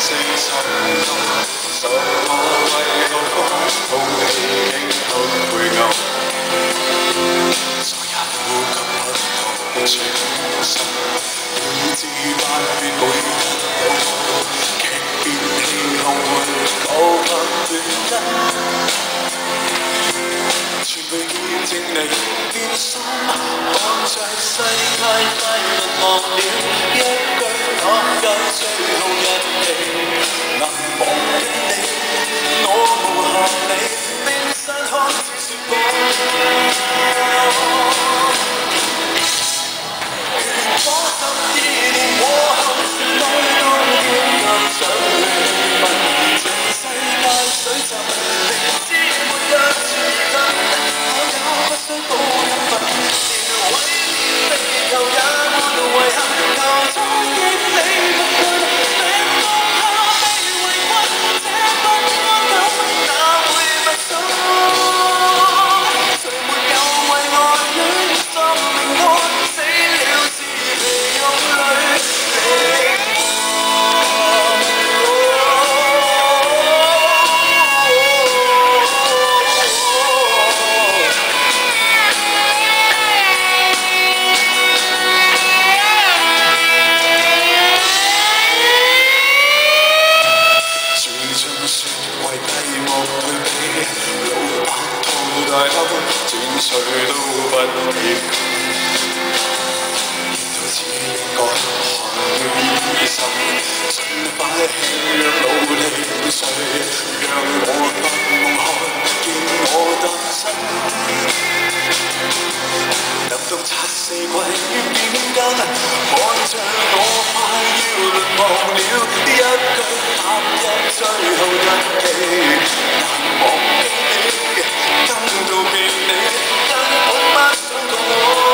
誠實動，十個為何講好你應去配偶，在一呼吸不同情深，你知萬變每日有劇變氣候會講不斷因。全被見證你變心，看着世界快淪落了，一句可有最後日期，能忘記你，我無限你，冰山看似雪光。如果12年過後，內都要想去問，全世界水浸，明知沒有前進。不需抱一份，連毀滅地球也沒遺憾，求再見你不管，命當下被圍困，這不安感哪會不走？誰沒有為愛戀生命過，死了是被用淚凝轉誰都不貼，到此應該看醫生，盡快棄藥努力睡，讓我發夢看見我誕生。能到測四季變更，看着我快要淪亡了，一句踏入最後日期，難忘記你。跟到別你，根本不想共我。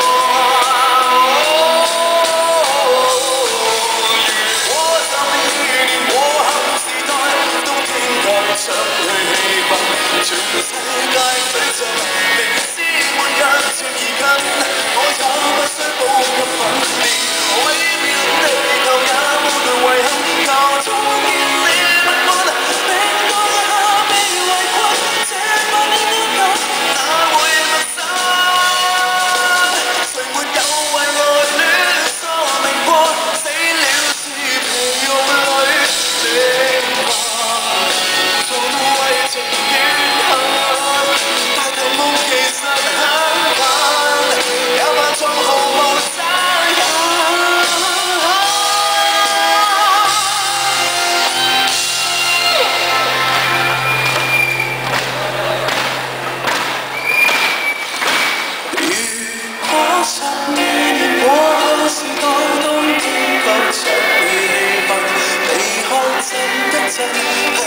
如果12年過後時代都傾向想去氣氛，全世界水浸，明知每日漸移近，我也不需抱一份，連毀滅地球也沒遺憾，求再見你不管，命當下被圍困，這不安感哪會不走？誰沒有為愛戀生命過，死了是被用淚凝望，從為情怨恨，大頭夢其實很近，也扮作毫無責任。如果12年過後時代都傾向想去氣氛，離開真的真。